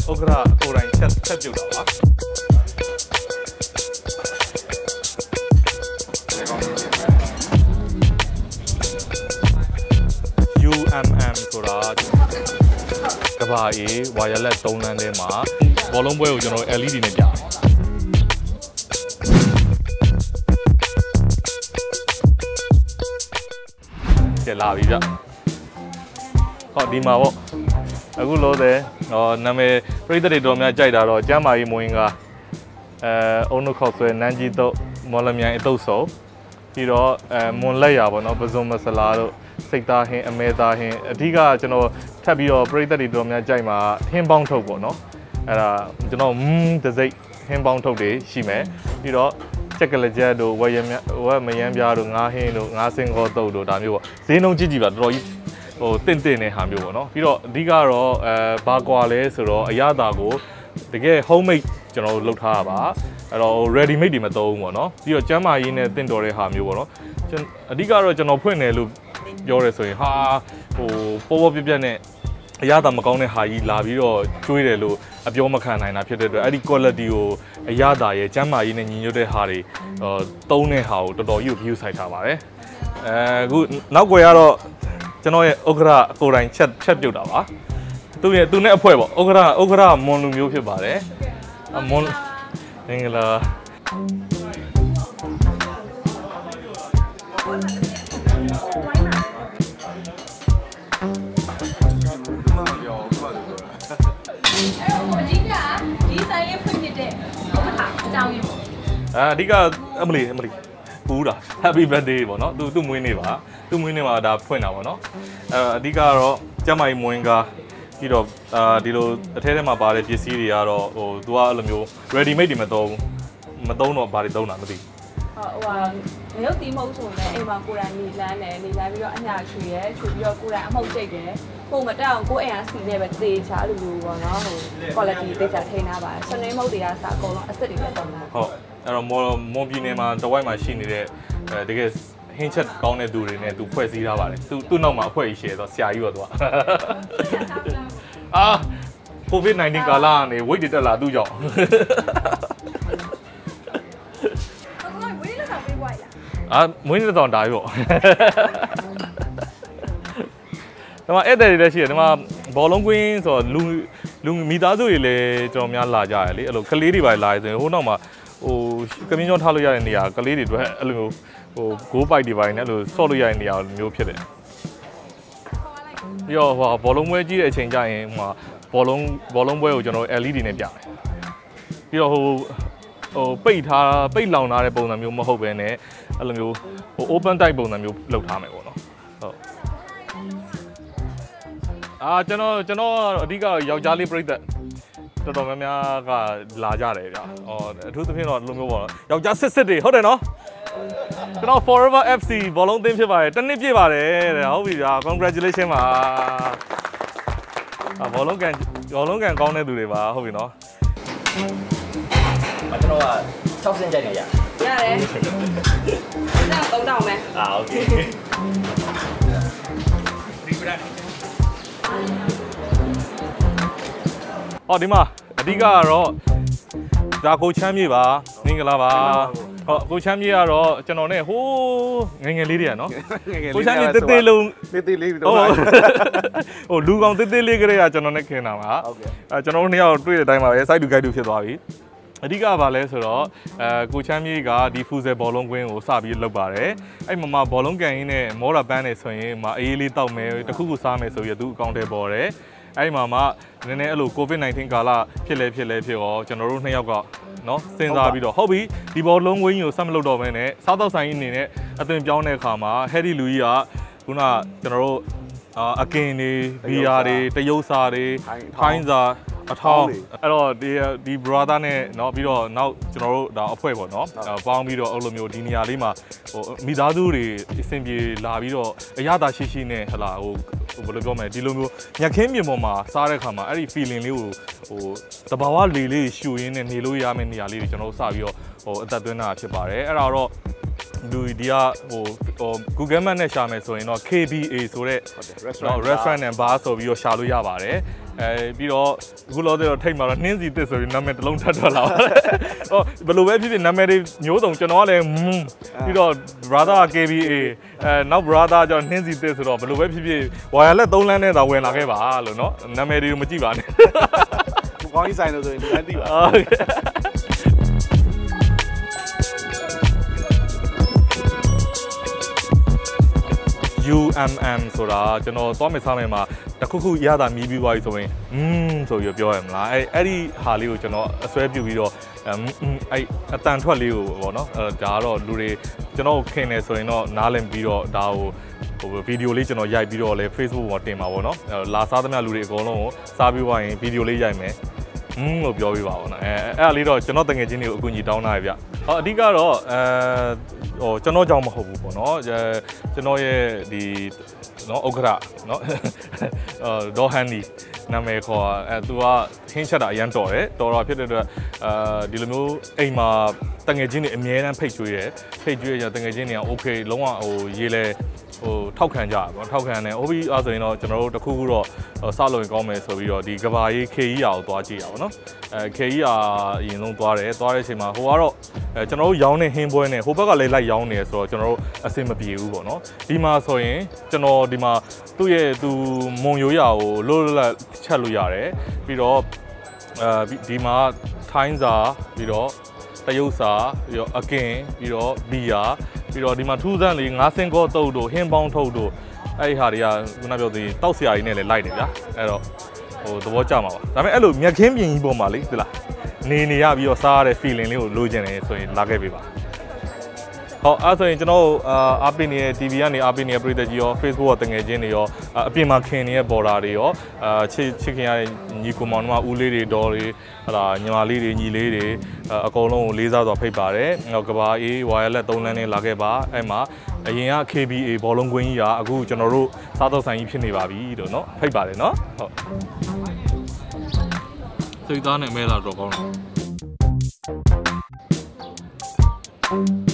ဥက္ကရာကိုယ်တိုင်ချက်ပြုတ်တာပါUMM ဆိုတာကဘာအေးဝါယာလက်3လမ်းထဲမှာဘောလုံးပွဲကိုကျွန်တော် LED နဲ့ပြတယ်ကျလာပြီဗျဟောဒီမှာပေါ့အခုလို့တဲ့နာမည်ပြိတ္တတွေတော်များကြိုက်တာတော့ကျမ်းမာရေးမွေးကအုံနုခောက်ဆွဲနန်းကြီးတော့မော်လမြိုင်အတုပ်စုံပြီးတော့မွန်လက်ရပါတော့ပဇွန်မဆလာတို့စိတ်သားဟင်းအမဲသားဟင်းအဓိကကျွန်တော်ထပ်ပြီးတော့ပြိတ္တတွေတော်များကြိုက်မှာဟင်းပေါင်းထုတ်ပေါ့နော်အဲ့ဒါကျွန်တော်တစိမ့်ဟင်းပေါင်းထုတ်တွေရှိမယ်ပြီးတော့ချက်ကလက်ချက်တို့ဝက်မယမ်းပြားတို့ငါးဟင်းတို့ငါးစင်ခေါ်တုတ်တို့ဒါမျိုးပေါ့ဈေးနှုန်းကြည့်ကြည့်ပါတော်တော်ကြီးဟိုတင့်တဲ့ဟာမျိုးပေါ့နော်ပြီးတော့အဓိကတော့ဘာကွာလဲဆိုတော့အရသာကိုတကယ် homemade ကျွန်တော်တို့လုပ်ထားတာပါအဲ့တော့ ready made တွေမသုံးဘူးပေါ့နော်ပြီးတော့ကျမ်းမာရေးနဲ့တင့်တော်တဲ့ဟာမျိုးပေါ့နော်အဓိကတော့ကျွန်တော်ဖွင့်တယ်လို့ပြောရဲဆိုရင်ဟာဟိုပေါ်ပြနဲ့အရသာမကောင်းတဲ့ဟာကြီးလာပြီးတော့ကျွေးတယ်လို့အပြောမခံနိုင်တာဖြစ်တဲ့အတွက်အဲ့ဒီ quality ကိုအရသာရဲ့ကျမ်းမာရေးနဲ့ညီညွတ်တဲ့ဟာတွေသုံးတဲ့ဟာကိုတော်တော်ကြီးကို view ဆိုင်ထားပါတယ်အခုနောက်ွယ်ကတော့ကျွန်တော်ရဲ့ဥက္ကရာကိုယ်တိုင်ချက်ပြုတ်တာပါသူနဲ့အဖွဲပေါ့ဥက္ကရာမွန်လူမျိုးဖြစ်ပါတယ်မွန်မင်္ဂလာအဓိကအမလီပူးတာ Happy birthday ပေါ့နော်သူမွေးနေ့ပါသူမွေးနေ့မှာဒါဖွင့်တာပေါ့နော်အဓိကတော့ကျမကြီးမွေးကားပြီးတော့ဒီလိုအထဲထဲမှာပါတဲ့ပစ္စည်းတွေကတော့ဟိုသူကအဲ့လိုမျိုး ready made တွေမသုံးတော့ဘာတွေသုံးတာမသိဘူးဟိုမရုပ်တီးမဟုတ်ဆိုရင်အိမ်မှာကိုယ်တိုင်နေလန်းပြီးတော့အညာချွေရဲချွေပြီးတော့ကိုယ်တိုင်အမှုတ်ကျိတ်တယ်ပုံမတက်အောင်ကိုယ်အိမ်ကစီနဲ့ပဲသေချာလိုပေါ့နော်ဟို quality သေချာထိန်းထားပါတယ်စနေမုတ်တွေကစအကုန်လုံးအစ်စ်တွေနဲ့တုံးတာဟုတ်အဲ့တော့မွန်ပြည်နယ်မှာတဝိုက်မှာရှိနေတဲ့တကယ်ဟင်းချက်ကောင်းတဲ့သူတွေနဲ့သူဖွဲ့စည်းထားပါတယ်သူ့နောက်မှာအဖွဲ့ကြီးရှယ်တော့ဆရာကြီးတော့သူကCOVID-19 ကာလကနေ weight တက်လာသူ့ကြောင့်မွေးနေ့တော့တာပြီပေါ့ဒီမှာဧည့်သည်တွေလည်းရှိတယ်ဒီမှာဘောလုံးကွင်းဆိုတော့လူမိသားစုတွေလည်းကျွန်တော်များလာကြတယ်လေအဲ့လိုကလေးတွေပါလာဆိုရင်ဟိုနောက်မှာဟိုကမင်းကျောင်းထားလို့ရတဲ့နေရာကလေးတွေအတွက်အဲ့လိုမျိုးဟို goal bike တွေပါနေအဲ့လိုဆော့လို့ရတဲ့နေရာမျိုးဖြစ်တယ်ပြီးတော့ဟိုဘောလုံးပွဲကြီးတဲ့အချိန်ကျရင်ဟိုဘောလုံးပွဲကိုကျွန်တော် LED နဲ့ပြတယ်ပြီးတော့ဟိုပိတ်လောင်ထားတဲ့ပုံစံမျိုးမဟုတ်ဘဲနဲ့အဲ့လိုမျိုးဟို open type ပုံစံမျိုးလုပ်ထားမယ်ပေါ့နော်ဟုတ်ကျွန်တော်အဓိကယောက်ျားလေးပြိတ္တတော်တော်များများကလာကြတယ်ဗျအထူးသဖြင့်တော့လိုမျိုးပေါ့ယောက်ျားစစ်တွေဟုတ်တယ်နော်ကျွန်တော် Forever FC ဘောလုံးသင်းဖြစ်ပါတယ်တစ်နှစ်ပြည့်ပါတယ်တဲ့ဟုတ်ပြီဗျာ congratulation ပါဘောလုံးကန်ကောင်းတဲ့သူတွေပါဟုတ်ပြီနော်ကျွန်တော်က60စင်ကြိုက်နေရတယ် 3000ပဲโอเคဒီမှာအဓိကကတော့ဒါကိုချမ်းမြေပါမင်္ဂလာပါဟုတ်ကိုချမ်းမြေကတော့ကျွန်တော်နဲ့ဟိုးငယ်လေးတွေကနော်ကိုချမ်းမြေတေးသေးလေးတော့ဟိုလူကောင်တေးလေးကလေးကကျွန်တော်နဲ့ခင်တာပါကျွန်တော်တို့နှစ်ယောက်တွေ့တဲ့အတိုင်းပါပဲ side to guide ဖြစ်သွားပြီအဓိကဘာလဲဆိုတော့ကိုချမ်းမြေကဒီဖူဇယ်ဘောလုံးကွင်းကိုစပြီးလုပ်ပါတယ်အဲ့မှာဘောလုံးကန်ရင်းနဲ့မော်ရာပန်းနေဆိုရင်အေးလေးတောက်မယ်တခုခုစားမယ်ဆိုပြီးသူအကောင့်ထဲပေါ်တယ်အဲ့မှာနည်းနည်းအဲ့လို COVID-19 ကာလဖြစ်ရောကျွန်တော်တို့နှစ်ယောက်ကနော်စဉ်းစားပြီးတော့ဟုတ်ပြီဒီဘောလုံးကွင်းကြီးကိုဆက်မလုပ်တော့ဘဲနဲ့စားတော့ဆိုင်အနေနဲ့အသွင်ပြောင်းတဲ့အခါမှာဟဲဒီလူကြီးကခုနကျွန်တော်တို့အကင်တွေဘီယာတွေတရုတ်စာတွေထိုင်းစာအထောင်းအဲ့တော့ဒီ brother နဲ့เนาะပြီးတော့နောက်ကျွန်တော်တို့ဒါအဖွဲ့ပေါ့เนาะပေါင်းပြီးတော့အဲ့လိုမျိုးဒီနေရာလေးမှာဟိုမိသားစုတွေအဆင်ပြေလာပြီးတော့အရသာရှိနဲ့ဟလာဟိုဘယ်လိုပြောမလဲဒီလိုမျိုးညခင်းပြင်ပေါ်မှာစားတဲ့ခါမှာအဲ့ဒီ feeling လေးကိုဟိုတဘာဝလေးရှူရင်းနဲ့နေလို့ရမယ့်နေရာလေးတွေကျွန်တော်တို့စပြီးတော့ဟိုအသက်သွင်းတာဖြစ်ပါတယ်အဲ့ဒါတော့လူဒီကဟို Google Map နဲ့ရှာမယ်ဆိုရင်တော့ KBA ဆိုတဲ့ restaurant and bar ဆိုပြီးတော့ရှာလို့ရပါတယ်ပြီးတော့အခုလောတော့ထိတ်မှာတော့နှင်းစီတစ်ဆိုပြီးနာမည်တစ်လုံးထပ်ထွက်လာပါတယ်ဟောဘယ်လိုပဲဖြစ်ဖြစ်နာမည်တွေမျိုးစုံကျွန်တော်ကလည်းပြီးတော့ brother KBA နောက် brother ကျတော့နှင်းစီတစ်ဆိုတော့ဘယ်လိုပဲဖြစ်ဖြစ်ဝါရလက်3လမ်းနဲ့သာဝင်လာခဲ့ပါလို့เนาะနာမည်တွေကိုမကြည့်ပါနဲ့ကိုကောင်းကြီးဆိုင်လို့ဆိုရင်ဒီတိုင်းသိပါ UMM ဆိုတာကျွန်တော်သွားမယ်စားမယ်မှာတခုခုရတာမြည်ပြီးသွားပြီဆိုရင်ဆိုပြီးပြောရမလားအဲ့ဒီဟာလေးကိုကျွန်တော်အစွဲပြုပြီးတော့အဲ့အတန်ထွက်လေးကိုပေါ့နော်ဒါကတော့လူတွေကျွန်တော်ခင်နေဆိုရင်တော့နားလည်ပြီးတော့ဒါကိုဗီဒီယိုလေးကျွန်တော်ရိုက်ပြီးတော့လေ Facebook ပေါ်တင်ပါပေါ့နော်လာစားသမျှလူတွေအကုန်လုံးကိုစားပြီးသွားရင်ဗီဒီယိုလေးရိုက်မယ်လို့ပြောပြပါဘောနော်အဲ့ဒါလေးတော့ကျွန်တော်တငယ်ချင်းတွေကိုအကူအညီတောင်းတာဗျဟောအဓိကတော့ဟိုကျွန်တော်ကြောင့်မဟုတ်ဘူးပေါ့နော်ကျွန်တော်ရဲ့ဒီနော်ဥက္ကဋ္ဌနော်ဒေါ်ဟန်နီနာမည်ခေါ်သူကထင်းချက်တာအရန်တော်တယ်တော်တာဖြစ်တဲ့အတွက်ဒီလိုမျိုးအိမ်မှာတငယ်ချင်းတွေအမြဲတမ်းဖိတ်ကျွေးတယ်ဖိတ်ကျွေးရတငယ်ချင်းတွေက okay လုံးဝဟိုရေးလဲဟိုထောက်ခံကြပါဘောထောက်ခံတယ် OB အားဆိုရင်တော့ကျွန်တော်တို့တခုခုတော့စလို့ရင်ကောင်းမယ်ဆိုပြီးတော့ဒီကဘာရေး KER ကိုသွားကြည့်ရပါဘောနော်KER အရင်ဆုံးသွားတဲ့အချိန်မှာဟိုကတော့ကျွန်တော်တို့ရောင်းနေဟင်းပွဲနဲ့ဟိုဘက်ကလည်းလိုက်ရောင်းနေဆိုတော့ကျွန်တော်တို့အဆင်မပြေဘူးပေါ့နော်ဒီမှာဆိုရင်ကျွန်တော်ဒီမှာသူ့ရဲ့သူမွန်ရိုးရာကိုလို့လက်ချက်လို့ရတယ်ပြီးတော့ဒီမှာထိုင်းစာပြီးတော့တရုတ်စာပြီးတော့အကင်ပြီးတော့ဘီယာပြီးတော့ဒီမှာထူးဆန်းလေးငါးစင်ကောတုတ်တို့ဟင်းပေါင်းထုတ်တို့အဲ့ဒီဟာတွေကခုနပြောသေးတောက်ဆရာကြီးနဲ့လည်းလိုက်တယ်ဗျာအဲ့တော့ဟိုသဘောကျမှာပါဒါပေမဲ့အဲ့လိုမြက်ခင်းပြင်ကြီးပေါ်မှာလေဒီလားနေရပြီးတော့စားရတဲ့ feeling လေးကိုလိုချင်တယ်ဆိုရင်လာခဲ့ပေးပါဟောအဲ့ဆိုရင်ကျွန်တော်အားပေးနေတဲ့ TV ကနေအားပေးနေတဲ့ပရိသတ်ကြီးရော Facebook ကတငယ်ချင်းတွေရောအပြင်မှာခင်နေတဲ့ border တွေရောချစ်ခင်ရတဲ့ညီကိုမောင်တို့ကဦးလေးတွေဒေါ်တွေဟလာညီမလေးတွေညီလေးတွေအကုန်လုံးကိုလေးစားစွာဖိတ်ပါတယ်နောက်ကဘာအေး wireless 3လမ်းနဲ့လာခဲ့ပါအဲ့မှာအရင်က KBA ဘောလုံးကွင်းကြီးကအခုကျွန်တော်တို့စားတော့ဆိုင်ကြီးဖြစ်နေပါပြီလို့เนาะဖိတ်ပါတယ်เนาะဟုတ်စိတ်သားနဲ့မဲလာတော့ကောင်းတယ်